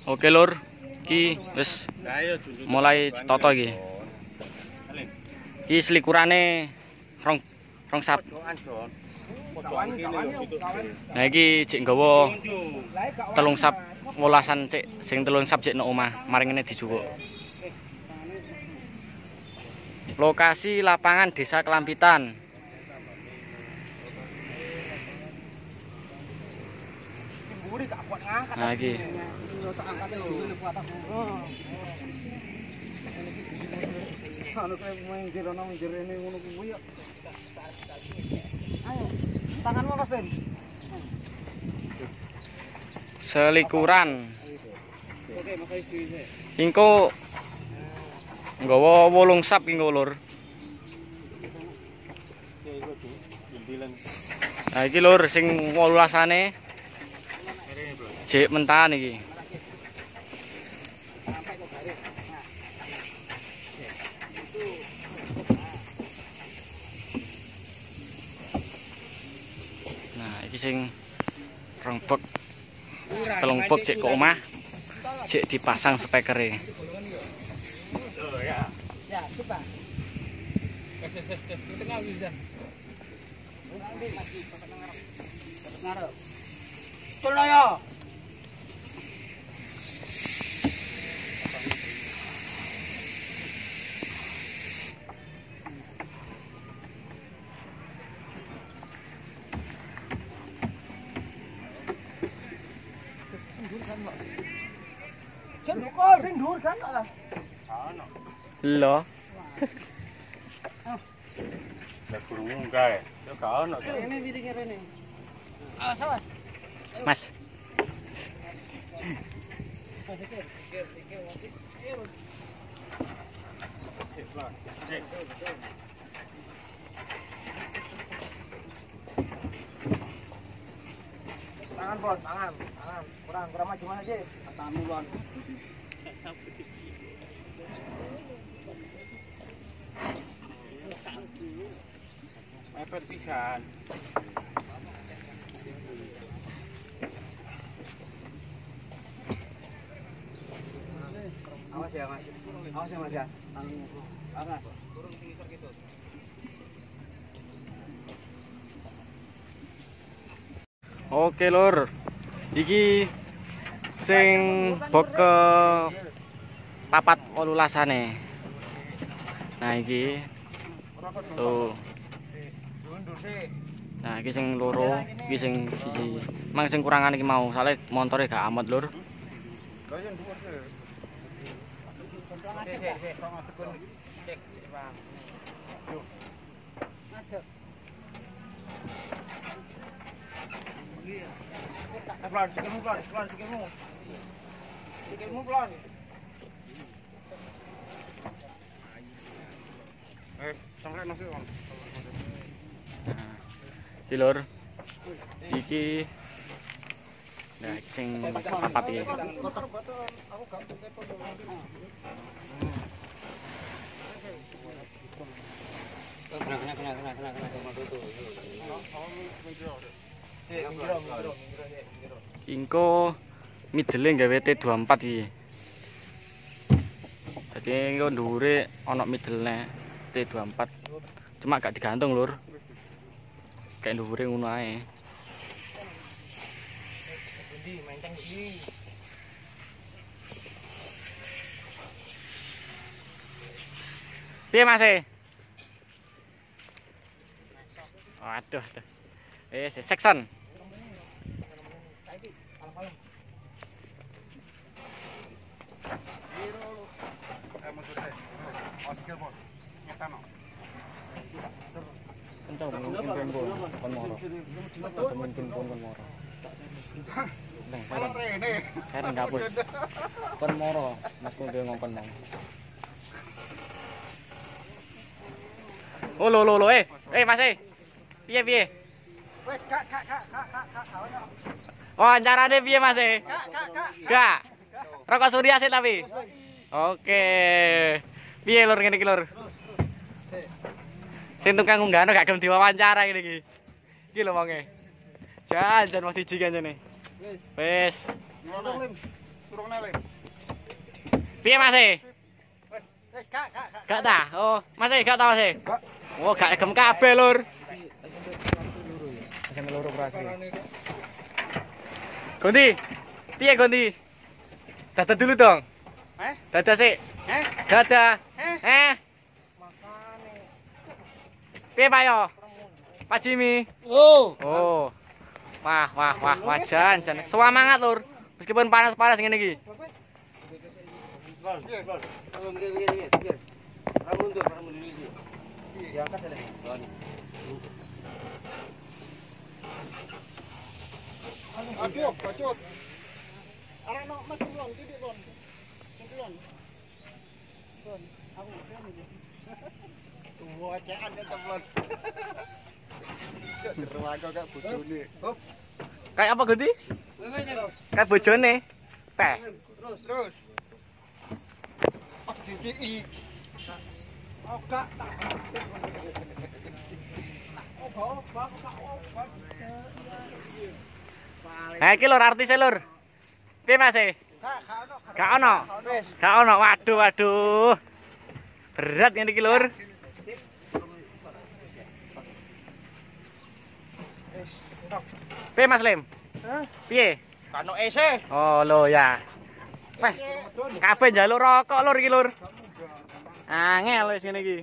Oke lur, iki wis mulai toto iki. Iki selikurane rong sap. Nah iki cek nggawa telung sap wolasan cek sing telung sap cek nang omah, maring ngene dijukuk. Lokasi lapangan Desa Kelampitan. Nah iki. Selikuran. Ingko nggawa 8 sap ingko lur. Nah iki lur sing 18-ane jek mentahan iki. Nah iki sing rembek telung bek cek ke omah cek dipasang spekere. Ya, coba. Tengah bisa. Ngarep. Tolong ya. Sing dhuwur kan lah. Ono. Lho. Lah burung kae. Ya gak ono. Ini piringe rene. Ah, sawas. Mas. Tangan, Bos, tangan. Kurang maju mana aja? Tangan duluan. Mepet pisan. Awas ya, Mas. Awas ya, Mas ya. Awas. Turun sini gitu. Oke lur. Iki sing bok ke papat 18-ane. Nah iki tuh. Nah iki sing loro, iki sing siji. Mang sing kurangan iki mau, soalnya montore gak amat lur. Sikilmu pelan. Sampai masuk. Nah, iki lur. Iki nah iki sing papat iki. Kena. Ingko midele gawe T24 iki. Dadi engko dhuwure ana midelne T24. Cuma gak digantung lur. Kayak dhuwure ngono ae. Bundi menteng sini. Piye Mas? Waduh. Wis section. Kencang mungkin kon moro. Mungkin kon moro. Nang saya ngapus. Kon moro, Mas ku ngongkon mau. Oh lo Mas piye Wes, Kak. wawancarane piye Mas Kak. Gak rokok surya sih tapi oke piye lur ngene iki lur sing tukang unggahno gak gelem diwawancara iki iki lho wonge jan masih siji kancane wis Turun nale. Piye Mas? Wes gak. Gak ta? Oh, Mas gak ta Mas? Oh, gak egem kabeh, Lur. SMP loro berasri. Gondi. Piye Gondi? Dadah dulu dong. Dadah sik. Dadah. Makane. Piye Pak yo? Pak Jimmy. Oh. Oh. Wah, jan. Semangat, Lur. Meskipun panas-panas ngene iki. Gol. Mikir. Mundur iki. Diangkat ya. Aduh, bacot. Arek no mas kulon, titik lon. Kulon. Lon, aku keren iki. Tuwa cekan ya templon. Seru aku gak bojone. Hop. Kayak apa Gondi? Kayak bojone. Teh. Terus. Oh, diciki. Oh, gak. Oh, bau. Nah, iki Lur artise Lur. Piye Mas? Gak ono. Gak ono. Waduh. Berat ngene iki Lur. Piye Mas Lim? Piye? Kano ese. Oh, lo ya. Weh, kabeh njaluk rokok Lur iki Lur. Angel wis ngene iki.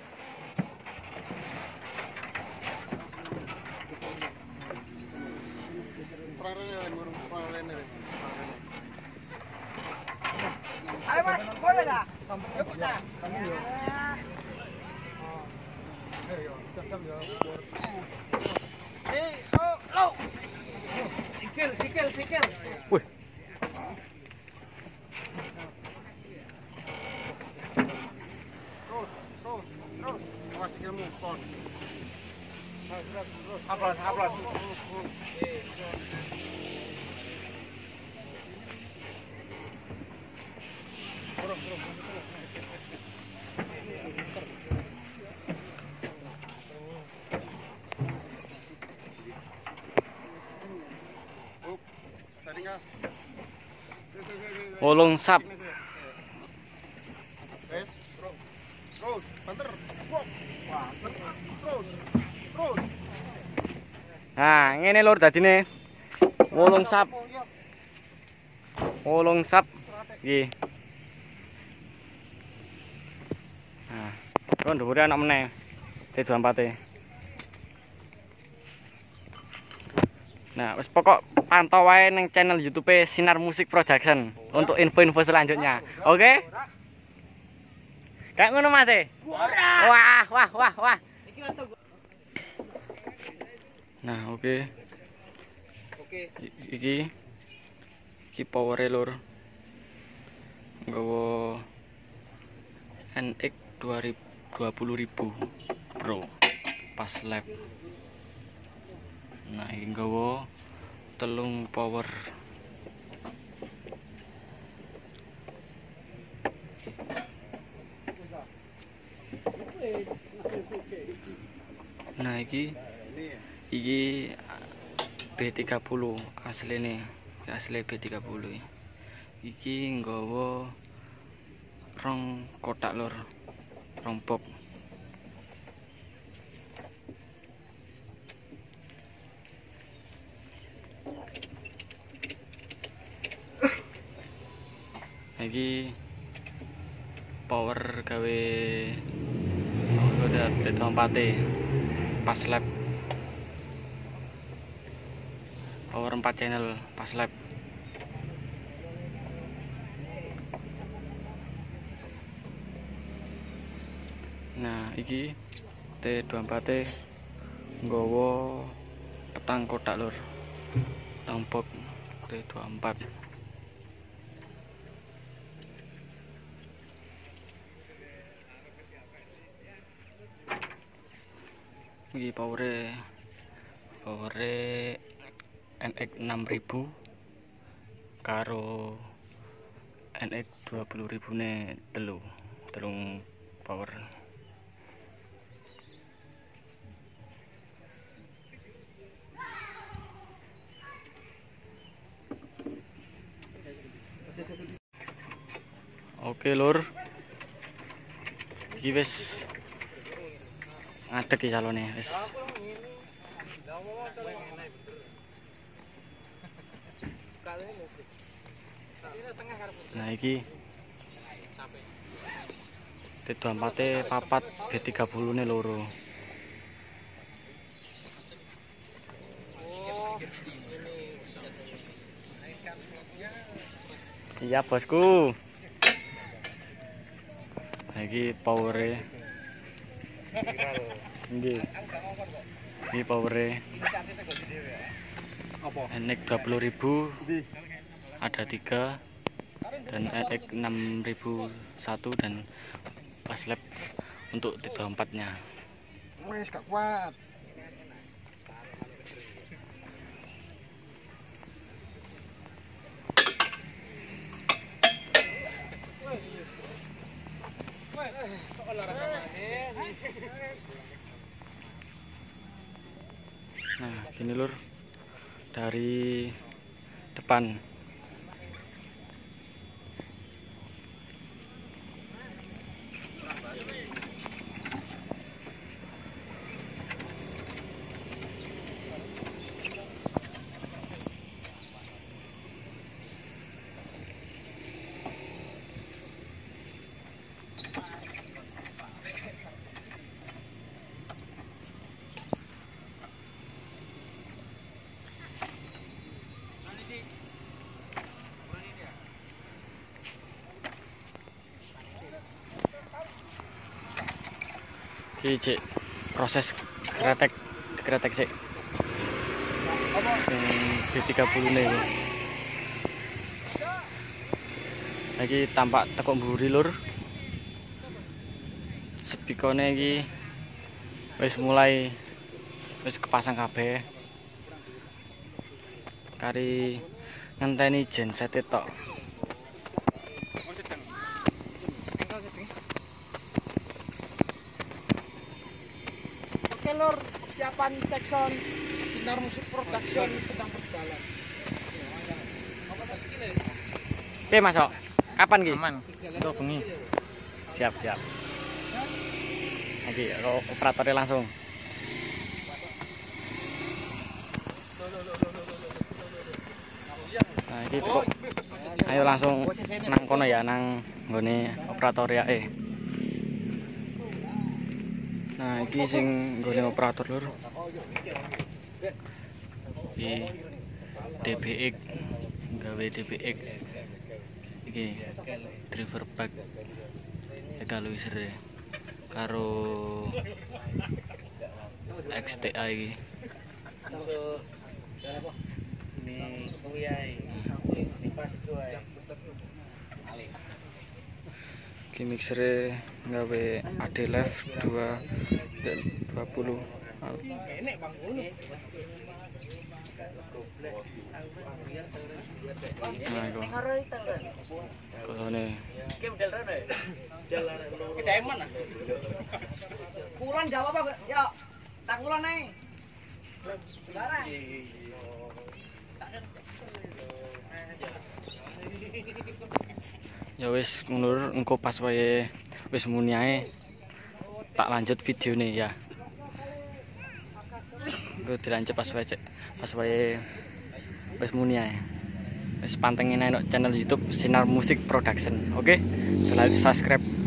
Ayo Mas, boleh dah. Yuk dah. Lo. Sikil. Wih. Terus. Awas sikilmu, kon. Aplas. Wolung sap. Terus, banter. Terus. Nah, ngene Lur dadine. Wolung sap. Nggih. Nah, kon dhuwure ana meneh. T24. Nah, wis pokok pantau wae ning channel YouTube Sinar Musik Production untuk info-info selanjutnya. Oke? Kayak ngono Mas. Wah. Nah, oke. Iki power Lur. Nggawa NX 20.000 Pro pas lab. Nah, iki nggawa telung power. Nah, iki B30 asline, asli B30. Iki nggawa rong kotak Lur, rong box. Iki power gawe T24 pas lab. Power 4 channel pas lab. Nah, iki T24 nggawa petang kotak Lur. Petang box T24. Iki powere NX 6000 karo NX 20.000 ne telung power. Oke lur, iki wis ngadeg iki calone wis. Nah iki T24 papat B30 loro. Siap bosku. Nah, iki powere. Nggih. Iki powere. NX 20.000 ada 3 dan NX 6.001 dan paslap untuk T24-nya. Wes gak kuat. Nah, gini lur. Dari depan. Iki cek proses kretek sik. Sing B30 ne iki. Lagi tampak tekok mburi lur. Spikone iki wis kepasang kabeh. Kari ngenteni genset tok. Oke lur, persiapan Tekson Sinar Musik Production sedang berjalan. Oke masuk. Kapan ki? Aman. Tuh bengi. Siap. Lagi operatornya langsung. Nah, iki kok. Ayo langsung nang kono ya, nang nggone operator ya. Nah, iki sing nggone operator lur. Iki DBX, gawe DBX. Iki driver pack Egaluiser karo XTA iki. Ini kuwi ae. Ini pas kuwi. Iki mixere gawe AD Live 20. Enek Bang ngono. Nah, iku. Kone. Kita eman ah. Kulon jawab apa? Ya, tak kulon ae. Sekarang. Ya wis ngono engko pas wae wis muni ae tak lanjut videone ya. Engko dilanjut pas wae wis muni ae. Wis pantengin ae no channel YouTube Sinar Musik Production. Oke? Selalu subscribe.